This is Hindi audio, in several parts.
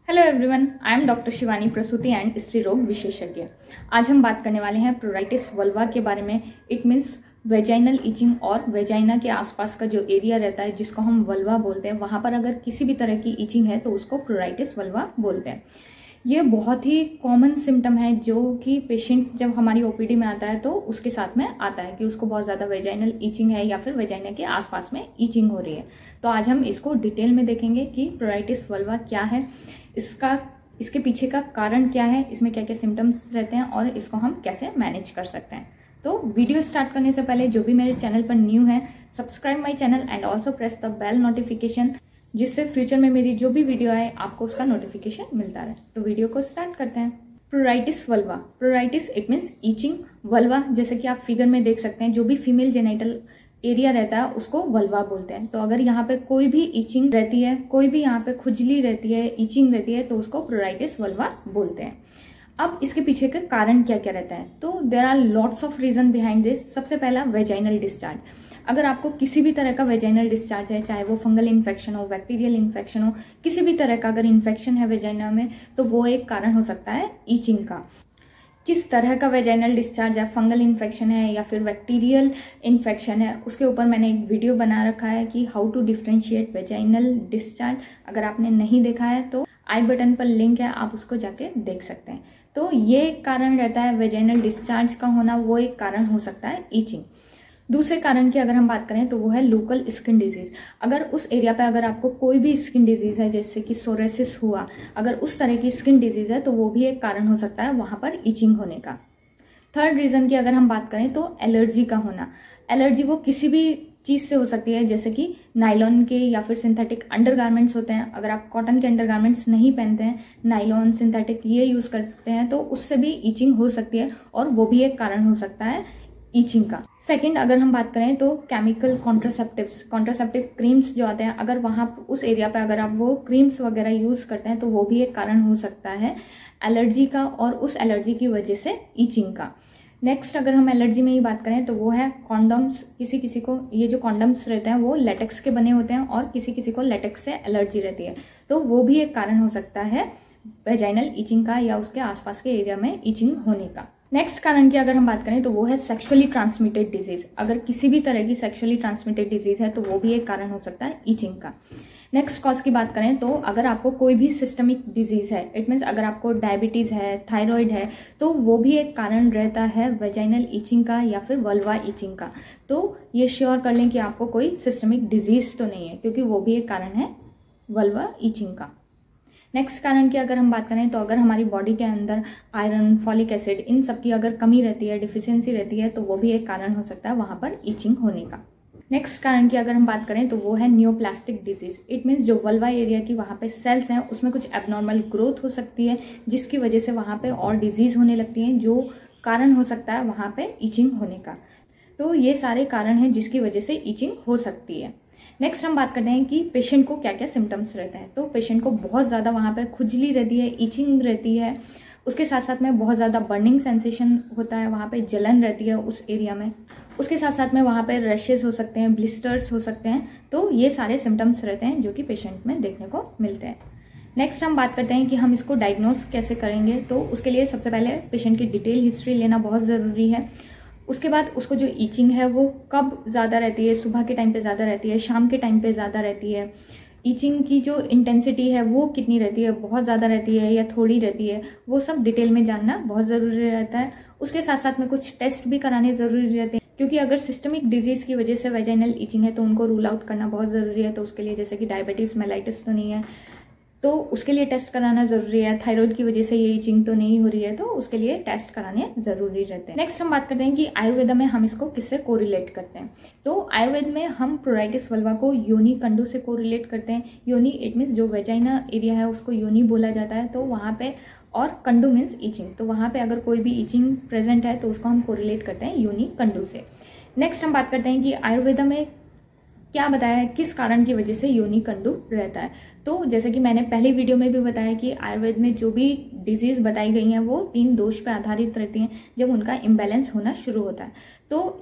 Hello everyone, I am doctor Shivani प्रसूति एंड स्त्री रोग विशेषज्ञ। आज हम बात करने वाले हैं प्रोराइटिस वल्वा के बारे में। इट मीन्स वेजाइनल इचिंग और वेजाइना के आसपास का जो एरिया रहता है जिसको हम वल्वा बोलते हैं, वहां पर अगर किसी भी तरह की इचिंग है तो उसको प्रोराइटिस वल्वा बोलते हैं। ये बहुत ही कॉमन सिम्टम है जो कि पेशेंट जब हमारी ओपीडी में आता है तो उसके साथ में आता है कि उसको बहुत ज्यादा वेजाइनल इचिंग है या फिर वेजाइना के आसपास में इचिंग हो रही है। तो आज हम इसको डिटेल में देखेंगे कि प्रोराइटिस वल्वा क्या है, इसके पीछे का कारण क्या है, इसमें क्या क्या सिम्टम्स रहते हैं और इसको हम कैसे मैनेज कर सकते हैं। तो वीडियो स्टार्ट करने से पहले जो भी मेरे चैनल पर न्यू है, subscribe my channel and also press the bell notification, जिससे फ्यूचर में मेरी जो भी वीडियो आए आपको उसका नोटिफिकेशन मिलता रहे। तो वीडियो को स्टार्ट करते हैं। Pruritus vulva, pruritus it means itching, vulva जैसे कि आप फिगर में देख सकते हैं, जो भी फीमेल जेनिटल एरिया रहता है उसको वल्वा बोलते हैं। तो अगर यहाँ पे कोई भी इचिंग रहती है, कोई भी यहाँ पे खुजली रहती है, इचिंग रहती है, तो उसको प्रोराइटिस वल्वा बोलते हैं। अब इसके पीछे के कारण क्या क्या रहता है, तो there are lots of reason behind this. सबसे पहला वेजाइनल डिस्चार्ज। अगर आपको किसी भी तरह का वेजाइनल डिस्चार्ज है, चाहे वो फंगल इन्फेक्शन हो, बैक्टीरियल इन्फेक्शन हो, किसी भी तरह का अगर इन्फेक्शन है वेजाइना में, तो वो एक कारण हो सकता है इचिंग का। किस तरह का वेजाइनल डिस्चार्ज है, फंगल इन्फेक्शन है या फिर बैक्टीरियल इन्फेक्शन है, उसके ऊपर मैंने एक वीडियो बना रखा है कि how to differentiate vaginal discharge. अगर आपने नहीं देखा है तो आई बटन पर लिंक है, आप उसको जाके देख सकते हैं। तो ये एक कारण रहता है वेजाइनल डिस्चार्ज का होना, वो एक कारण हो सकता है इचिंग। दूसरे कारण की अगर हम बात करें तो वो है लोकल स्किन डिजीज। अगर उस एरिया पे अगर आपको कोई भी स्किन डिजीज है, जैसे कि सोरेसिस हुआ, अगर उस तरह की स्किन डिजीज है तो वो भी एक कारण हो सकता है वहां पर इचिंग होने का। थर्ड रीजन की अगर हम बात करें तो एलर्जी का होना। एलर्जी वो किसी भी चीज से हो सकती है, जैसे कि नायलॉन के या फिर सिंथेटिक अंडरगारमेंट्स होते हैं। अगर आप कॉटन के अंडरगारमेंट्स नहीं पहनते हैं, नायलॉन, सिंथेटिक ये यूज करते हैं, तो उससे भी इचिंग हो सकती है और वो भी एक कारण हो सकता है इचिंग का। सेकंड, अगर हम बात करें तो केमिकल कॉन्ट्रासेप्टिव्स, कॉन्ट्रासेप्टिव क्रीम्स जो आते हैं, अगर वहां उस एरिया पे अगर आप वो क्रीम्स वगैरह यूज करते हैं तो वो भी एक कारण हो सकता है एलर्जी का और उस एलर्जी की वजह से इचिंग का। नेक्स्ट, अगर हम एलर्जी में ही बात करें तो वो है कॉन्डम्स। किसी किसी को ये जो कॉन्डम्स रहते हैं वो लेटेक्स के बने होते हैं और किसी किसी को लेटेक्स से एलर्जी रहती है, तो वो भी एक कारण हो सकता है वेजाइनल इचिंग का या उसके आसपास के एरिया में इचिंग होने का। नेक्स्ट कारण की अगर हम बात करें तो वो है सेक्सुअली ट्रांसमिटेड डिजीज। अगर किसी भी तरह की सेक्सुअली ट्रांसमिटेड डिजीज है तो वो भी एक कारण हो सकता है इचिंग का। नेक्स्ट कॉज की बात करें तो अगर आपको कोई भी सिस्टमिक डिजीज है, इट मीन्स अगर आपको डायबिटीज है, थायराइड है, तो वो भी एक कारण रहता है वेजाइनल इचिंग का या फिर वल्वा इचिंग का। तो ये श्योर कर लें कि आपको कोई सिस्टमिक डिजीज तो नहीं है, क्योंकि वो भी एक कारण है वल्वा इचिंग का। नेक्स्ट कारण की अगर हम बात करें तो अगर हमारी बॉडी के अंदर आयरन, फॉलिक एसिड, इन सब की अगर कमी रहती है, डिफिशियंसी रहती है, तो वो भी एक कारण हो सकता है वहां पर इचिंग होने का। नेक्स्ट कारण की अगर हम बात करें तो वो है नियोप्लास्टिक डिजीज। इट मीन्स जो वल्वा एरिया की वहां पे सेल्स हैं उसमें कुछ एबनॉर्मल ग्रोथ हो सकती है, जिसकी वजह से वहां पे और डिजीज होने लगती है, जो कारण हो सकता है वहां पे इचिंग होने का। तो ये सारे कारण हैं जिसकी वजह से इचिंग हो सकती है। नेक्स्ट हम बात करते हैं कि पेशेंट को क्या क्या सिम्टम्स रहते हैं। तो पेशेंट को बहुत ज़्यादा वहाँ पे खुजली रहती है, इचिंग रहती है, उसके साथ साथ में बहुत ज़्यादा बर्निंग सेंसेशन होता है, वहाँ पे जलन रहती है उस एरिया में, उसके साथ साथ में वहाँ पे रैशेज हो सकते हैं, ब्लिस्टर्स हो सकते हैं। तो ये सारे सिम्टम्स रहते हैं जो कि पेशेंट में देखने को मिलते हैं। नेक्स्ट हम बात करते हैं कि हम इसको डायग्नोस कैसे करेंगे। तो उसके लिए सबसे पहले पेशेंट की डिटेल हिस्ट्री लेना बहुत ज़रूरी है। उसके बाद उसको जो इचिंग है वो कब ज़्यादा रहती है, सुबह के टाइम पे ज़्यादा रहती है, शाम के टाइम पे ज़्यादा रहती है, इचिंग की जो इंटेंसिटी है वो कितनी रहती है, बहुत ज़्यादा रहती है या थोड़ी रहती है, वो सब डिटेल में जानना बहुत ज़रूरी रहता है। उसके साथ साथ में कुछ टेस्ट भी कराने ज़रूरी रहते हैं, क्योंकि अगर सिस्टमिक डिजीज़ की वजह से वेजाइनल इचिंग है तो उनको रूल आउट करना बहुत ज़रूरी है। तो उसके लिए जैसे कि डायबिटीज़, मेलाइटिस तो नहीं है, तो उसके लिए टेस्ट कराना जरूरी है। थायराइड की वजह से ये इचिंग तो नहीं हो रही है, तो उसके लिए टेस्ट कराने जरूरी रहते हैं। नेक्स्ट हम बात करते हैं कि आयुर्वेद में हम इसको किससे कोरिलेट करते हैं। तो आयुर्वेद में हम प्रोराइटिस वल्वा को योनि कंडू से कोरिलेट करते हैं। योनि इट मीन्स जो वेजाइना एरिया है उसको योनि बोला जाता है, तो वहाँ पे, और कंडू मीन्स इचिंग, तो वहाँ पे अगर कोई भी इचिंग प्रेजेंट है तो उसको हम कोरिलेट करते हैं योनि कंडू से। नेक्स्ट हम बात करते हैं कि आयुर्वेद में क्या बताया है किस कारण की वजह से योनि कंडू रहता है। तो जैसे कि मैंने पहली वीडियो में भी बताया कि आयुर्वेद में जो भी डिजीज बताई गई हैं वो 3 दोष पे आधारित रहती हैं, जब उनका इम्बैलेंस होना शुरू होता है। तो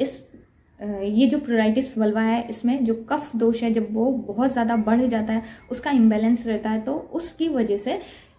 ये जो प्रोराइटिस वल्वा है इसमें जो कफ दोष है जब वो बहुत ज़्यादा बढ़ जाता है, उसका इम्बैलेंस रहता है, तो उसकी वजह से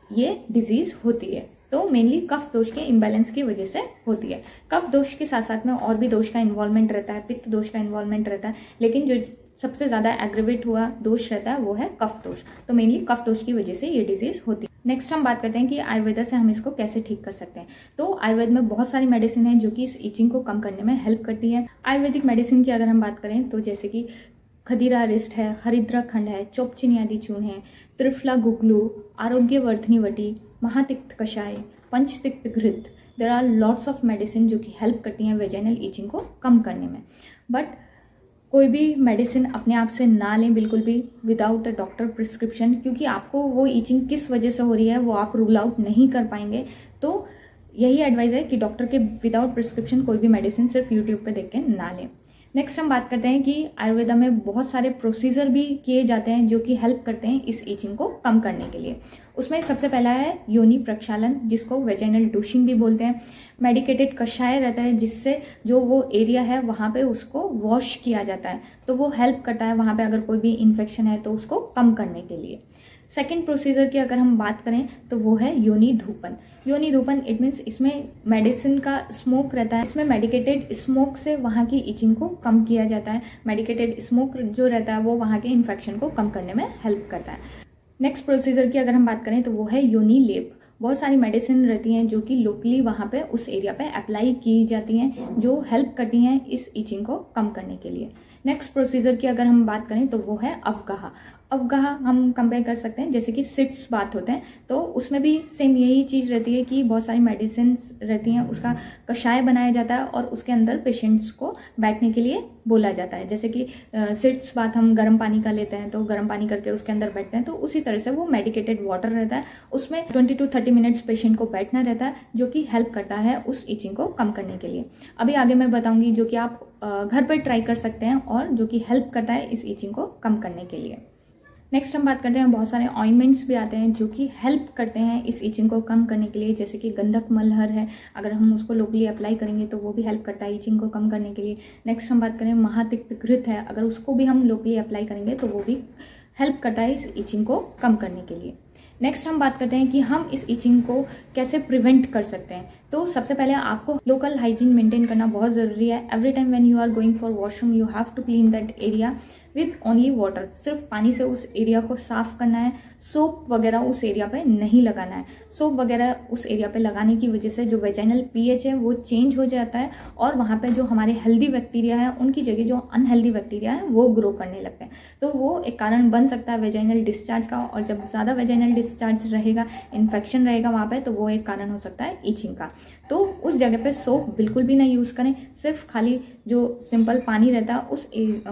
ये डिजीज होती है। तो मेनली कफ दोष के इम्बैलेंस की वजह से होती है। कफ दोष के साथ साथ में और भी दोष का इन्वॉल्वमेंट रहता है, पित्त दोष का इन्वॉल्वमेंट रहता है, लेकिन जो सबसे ज्यादा एग्रेवेट हुआ दोष रहता है वो है कफ दोष। तो मेनली कफ दोष की वजह से ये डिजीज होती है। नेक्स्ट हम बात करते हैं कि आयुर्वेदा से हम इसको कैसे ठीक कर सकते हैं। तो आयुर्वेद में बहुत सारी मेडिसिन है जो कि इस इचिंग को कम करने में हेल्प करती है। आयुर्वेदिक मेडिसिन की अगर हम बात करें तो जैसे कि खदीरा रिस्ट है, हरिद्रा खंड है, चोपचिन आदि चूर्ण है, त्रिफला गुगलू, आरोग्य वर्धनी वटी, महातिक्त कषाय, पंचतिक्त घृत, there are lots of medicine जो कि हेल्प करती हैं वेजाइनल इचिंग को कम करने में। बट कोई भी मेडिसिन अपने आप से ना लें बिल्कुल भी विदाउट अ डॉक्टर प्रिस्क्रिप्शन, क्योंकि आपको वो इचिंग किस वजह से हो रही है वो आप रूल आउट नहीं कर पाएंगे। तो यही एडवाइस है कि डॉक्टर के विदाउट प्रिस्क्रिप्शन कोई भी मेडिसिन सिर्फ यूट्यूब पे देख के ना लें। नेक्स्ट हम बात करते हैं कि आयुर्वेदा में बहुत सारे प्रोसीजर भी किए जाते हैं जो कि हेल्प करते हैं इस इचिंग को कम करने के लिए। उसमें सबसे पहला है योनि प्रक्षालन, जिसको वेजाइनल डूशिंग भी बोलते हैं। मेडिकेटेड कषाय रहता है जिससे जो वो एरिया है वहां पे उसको वॉश किया जाता है, तो वो हेल्प करता है वहां पे अगर कोई भी इन्फेक्शन है तो उसको कम करने के लिए। सेकेंड प्रोसीजर की अगर हम बात करें तो वो है योनि धूपन। योनि धूपन इट मीन्स इसमें मेडिसिन का स्मोक रहता है, इसमें मेडिकेटेड स्मोक से वहाँ की इचिंग को कम किया जाता है। मेडिकेटेड स्मोक जो रहता है वो वहाँ के इन्फेक्शन को कम करने में हेल्प करता है। नेक्स्ट प्रोसीजर की अगर हम बात करें तो वो है योनि लेप। बहुत सारी मेडिसिन रहती हैं जो कि लोकली वहाँ पे उस एरिया पे अप्लाई की जाती हैं जो हेल्प करती हैं इस इचिंग को कम करने के लिए। नेक्स्ट प्रोसीजर की अगर हम बात करें तो वो है अवगाह। अवगाह हम कंपेयर कर सकते हैं जैसे कि सिट्स बात होते हैं, तो उसमें भी सेम यही चीज़ रहती है कि बहुत सारी मेडिसिन रहती हैं, उसका कषाय बनाया जाता है और उसके अंदर पेशेंट्स को बैठने के लिए बोला जाता है। जैसे कि सिट्स बात हम गर्म पानी का लेते हैं तो गर्म पानी करके उसके अंदर बैठते हैं, तो उसी तरह से वो मेडिकेटेड वाटर रहता है, उसमें 20 to 30 मिनट्स पेशेंट को बैठना रहता है जो कि हेल्प करता है उस इचिंग को कम करने के लिए। अभी आगे मैं बताऊंगी जो कि आप घर पर ट्राई कर सकते हैं और जो कि हेल्प करता है इस इचिंग को कम करने के लिए। नेक्स्ट हम बात करते हैं, बहुत सारे ऑइंटमेंट्स भी आते हैं जो कि हेल्प करते हैं इस इचिंग को कम करने के लिए। जैसे कि गंधक मलहर है, अगर हम उसको लोकली अप्लाई करेंगे तो वो भी हेल्प करता है इचिंग को कम करने के लिए। नेक्स्ट हम बात करें महातिक्त घृत है, अगर उसको भी हम लोकली अप्लाई करेंगे तो वो भी हेल्प करता है इस इचिंग को कम करने के लिए। नेक्स्ट हम बात करते हैं कि हम इस इचिंग को कैसे प्रिवेंट कर सकते हैं। तो सबसे पहले आपको लोकल हाइजीन मेंटेन करना बहुत जरूरी है। Every time when you are going for washroom you have to clean that area with only water. सिर्फ पानी से उस एरिया को साफ करना है, सोप वगैरह उस एरिया पे नहीं लगाना है। सोप वगैरह उस एरिया पे लगाने की वजह से जो वेजाइनल पीएच है वो चेंज हो जाता है और वहां पे जो हमारे हेल्दी बैक्टीरिया है उनकी जगह जो अनहेल्दी बैक्टीरिया है वो ग्रो करने लगते हैं, तो वो एक कारण बन सकता है वेजाइनल डिस्चार्ज का। और जब ज्यादा वेजाइनल डिस्चार्ज रहेगा, इन्फेक्शन रहेगा वहां पे, तो वो एक कारण हो सकता है इचिंग का। तो उस जगह पे सोप बिल्कुल भी नहीं यूज करें, सिर्फ खाली जो सिंपल पानी रहता है उस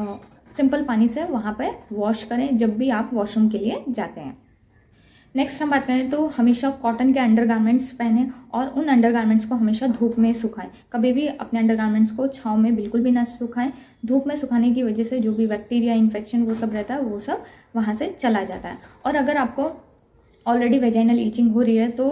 सिंपल पानी से वहां पे वॉश करें जब भी आप वॉशरूम के लिए जाते हैं। नेक्स्ट हम बात करें तो हमेशा कॉटन के अंडरगारमेंट्स पहने और उन अंडरगारमेंट्स को हमेशा धूप में सुखाएं। कभी भी अपने अंडरगारमेंट्स को छांव में बिल्कुल भी ना सुखाएं। धूप में सुखाने की वजह से जो भी बैक्टीरिया इन्फेक्शन वो सब रहता है वो सब वहां से चला जाता है। और अगर आपको ऑलरेडी वेजाइनल ईचिंग हो रही है तो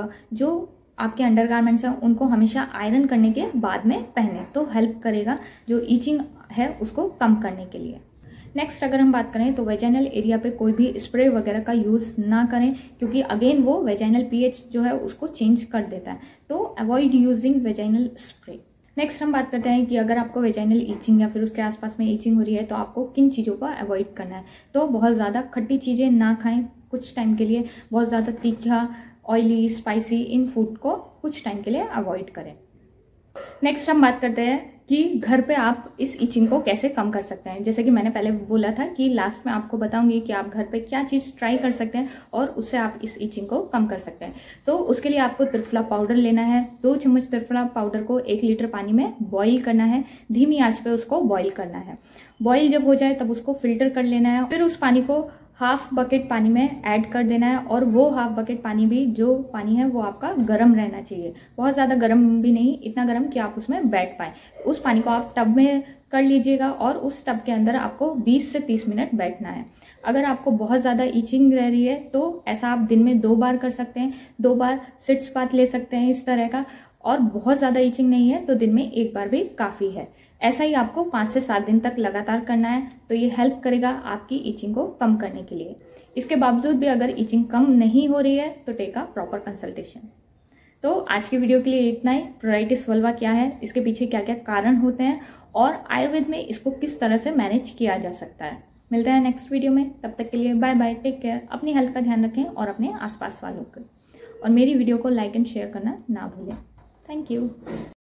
जो आपके अंडरगारमेंट्स हैं उनको हमेशा आयरन करने के बाद में पहने, तो हेल्प करेगा जो ईचिंग है उसको कम करने के लिए। नेक्स्ट अगर हम बात करें तो वेजाइनल एरिया पे कोई भी स्प्रे वगैरह का यूज ना करें, क्योंकि अगेन वो वेजाइनल पीएच जो है उसको चेंज कर देता है, तो avoid using vaginal spray. Next हम बात करते हैं कि अगर आपको वेजाइनल ईचिंग या फिर उसके आसपास में ईचिंग हो रही है तो आपको किन चीज़ों को अवॉइड करना है। तो बहुत ज़्यादा खट्टी चीज़ें ना खाएं कुछ टाइम के लिए, बहुत ज़्यादा तीखा, ऑयली, स्पाइसी इन फूड को कुछ टाइम के लिए अवॉइड करें। नेक्स्ट हम बात करते हैं कि घर पे आप इस इचिंग को कैसे कम कर सकते हैं। जैसे कि मैंने पहले बोला था कि लास्ट में आपको बताऊंगी कि आप घर पे क्या चीज़ ट्राई कर सकते हैं और उससे आप इस इचिंग को कम कर सकते हैं। तो उसके लिए आपको त्रिफला पाउडर लेना है। 2 चम्मच त्रिफला पाउडर को 1 लीटर पानी में बॉईल करना है, धीमी आंच पे उसको बॉईल करना है। बॉईल जब हो जाए तब उसको फिल्टर कर लेना है, फिर उस पानी को हाफ बकेट पानी में ऐड कर देना है। और वो हाफ बकेट पानी भी जो पानी है वो आपका गर्म रहना चाहिए, बहुत ज़्यादा गर्म भी नहीं, इतना गर्म कि आप उसमें बैठ पाए। उस पानी को आप टब में कर लीजिएगा और उस टब के अंदर आपको 20 से 30 मिनट बैठना है। अगर आपको बहुत ज़्यादा ईचिंग रह रही है तो ऐसा आप दिन में 2 बार कर सकते हैं, 2 बार सिट्स बाथ ले सकते हैं इस तरह का। और बहुत ज़्यादा ईचिंग नहीं है तो दिन में 1 बार भी काफ़ी है। ऐसा ही आपको 5 से 7 दिन तक लगातार करना है, तो ये हेल्प करेगा आपकी ईचिंग को कम करने के लिए। इसके बावजूद भी अगर इचिंग कम नहीं हो रही है तो टेक अ प्रॉपर कंसल्टेशन। तो आज की वीडियो के लिए इतना ही। प्रोराइटिस वल्वा क्या है, इसके पीछे क्या क्या कारण होते हैं और आयुर्वेद में इसको किस तरह से मैनेज किया जा सकता है। मिलते हैं नेक्स्ट वीडियो में, तब तक के लिए बाय बाय, टेक केयर। अपनी हेल्थ का ध्यान रखें और अपने आसपास वालों का, और मेरी वीडियो को लाइक एंड शेयर करना ना भूलें। Thank you.